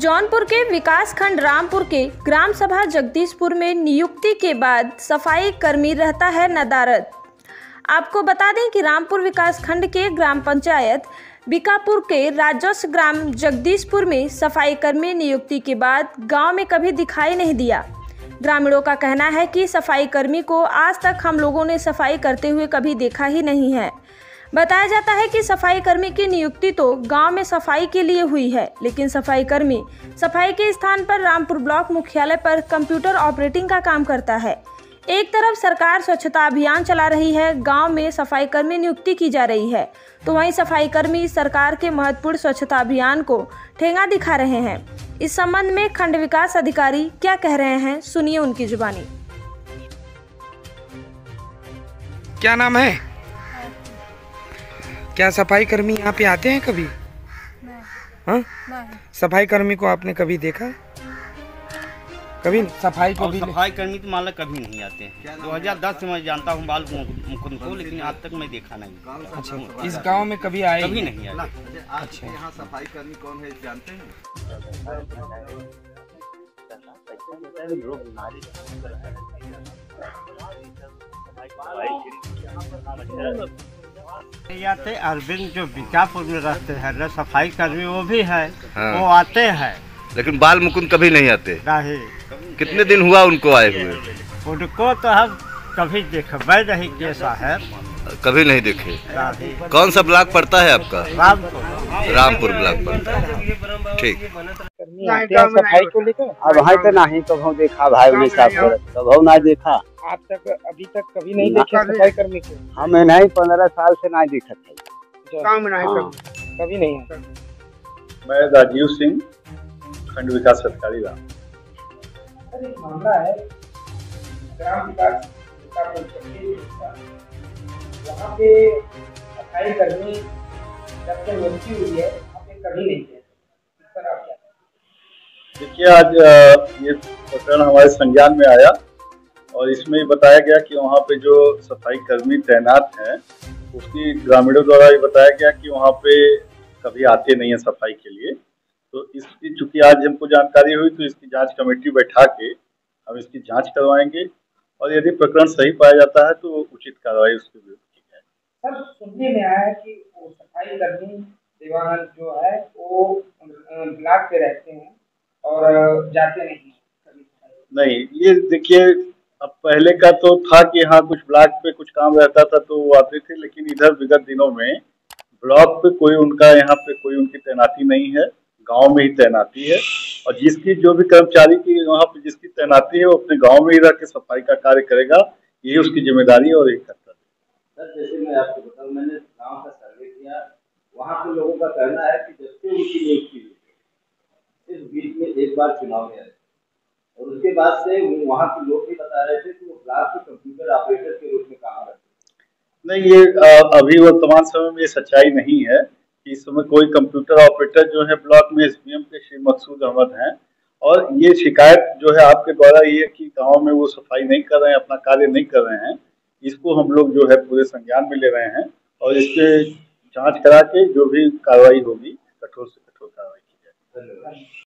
जौनपुर के विकासखंड रामपुर के ग्राम सभा जगदीशपुर में नियुक्ति के बाद सफाई कर्मी रहता है नदारद। आपको बता दें कि रामपुर विकासखंड के ग्राम पंचायत बीकापुर के राजस्व ग्राम जगदीशपुर में सफाई कर्मी नियुक्ति के बाद गांव में कभी दिखाई नहीं दिया। ग्रामीणों का कहना है कि सफाई कर्मी को आज तक हम लोगों ने सफाई करते हुए कभी देखा ही नहीं है। बताया जाता है कि सफाई कर्मी की नियुक्ति तो गांव में सफाई के लिए हुई है, लेकिन सफाई कर्मी सफाई के स्थान पर रामपुर ब्लॉक मुख्यालय पर कंप्यूटर ऑपरेटिंग का काम करता है। एक तरफ सरकार स्वच्छता अभियान चला रही है, गांव में सफाई कर्मी नियुक्ति की जा रही है, तो वहीं सफाई कर्मी सरकार के महत्वपूर्ण स्वच्छता अभियान को ठेंगा दिखा रहे हैं। इस संबंध में खंड विकास अधिकारी क्या कह रहे हैं, सुनिए उनकी जुबानी। क्या नाम है? क्या सफाई कर्मी यहाँ पे आते हैं कभी? हाँ, सफाई कर्मी को आपने कभी देखा? कभी नहीं। सफाई को भी सफाई कर्मी तो मान लो कभी नहीं आते हैं। 2010 से मैं जानता हूँ बाल मुकुंद को, लेकिन आज तक मैं देखा नहीं। अच्छा, इस गांव में कभी आए? कभी नहीं आए। अच्छा, यहाँ सफाई कर्मी कौन है जानते हैं? आते अरविंद जो बीकापुर में रहते हैं ना, सफाई कर्मी वो भी है। हाँ। वो आते हैं, लेकिन बाल मुकुंद कभी नहीं आते। नहीं। कितने दिन हुआ उनको आए हुए? उनको तो हम कभी देखा नहीं, कैसा है कभी नहीं देखे। कौन सा ब्लॉक पड़ता है आपका? रामपुर ब्लॉक पड़ता है। ठीक। सफाई को लेकर अब भाई तो नहीं कभी देखा भाई, उन्हें कभी ना देखा। आप तक अभी तक कभी नहीं देखे सफाई कर्मी को? हमें नहीं, 15 साल से नहीं देखा था। कभी नहीं है। मैं राजीव सिंह, खंड विकास अधिकारी राम। मामला है ग्राम विकास वहाँ पे सफाई कर्मी जब से नियुक्ति हुई है वहाँ पे कभी नहीं है। इस पर आप क्या? देखिए, आज ये प्रकरण हमारे संज्ञान में आया और इसमें बताया गया कि वहाँ पे जो सफाई कर्मी तैनात हैं उसकी ग्रामीणों द्वारा ये बताया गया कि वहाँ पे कभी आते नहीं है सफाई के लिए। तो इसकी चूंकि आज हमको जानकारी हुई तो इसकी जांच कमेटी बैठा के हम इसकी जांच करवाएंगे और यदि प्रकरण सही पाया जाता है तो उचित कार्रवाई उसके विरुद्ध की जाए। सर, सुनने में आया है कि वो सफाई कर्मी देवानंद जो है वो ब्लॉक पे रहते हैं और जाते नहीं। ये देखिए, अब पहले का तो था कि हाँ कुछ ब्लॉक पे कुछ काम रहता था तो वो आते थे, लेकिन इधर विगत दिनों में ब्लॉक पे कोई उनका यहाँ पे कोई उनकी तैनाती नहीं है, गांव में ही तैनाती है। और जिसकी जो भी कर्मचारी की वहाँ पे जिसकी तैनाती है वो अपने गांव में ही रह के सफाई का कार्य करेगा, यही उसकी जिम्मेदारी है और यही कर्तव्य है। सर, जैसे मैं आपको बताऊँ, मैंने गांव का सर्वे किया, वहाँ के लोगों का कहना है कि जब से उनकी नियुक्ति हुई इस बीच में एक बार चुनाव में आए और उसके बाद से वहाँ के लोग भी बता रहे थे कि वो ब्लॉक के कंप्यूटर ऑपरेटर के रूप में काम करते हैं। नहीं, ये अभी वर्तमान समय में ये सच्चाई नहीं है। इस समय कोई कंप्यूटर ऑपरेटर जो है ब्लॉक में एसडीएम के श्री मकसूद अहमद हैं और ये शिकायत जो है आपके द्वारा ये कि गांव में वो सफाई नहीं कर रहे हैं, अपना कार्य नहीं कर रहे हैं, इसको हम लोग जो है पूरे संज्ञान में ले रहे हैं और इस पे जांच करा के जो भी कार्रवाई होगी कठोर से कठोर कार्रवाई की जाएगी।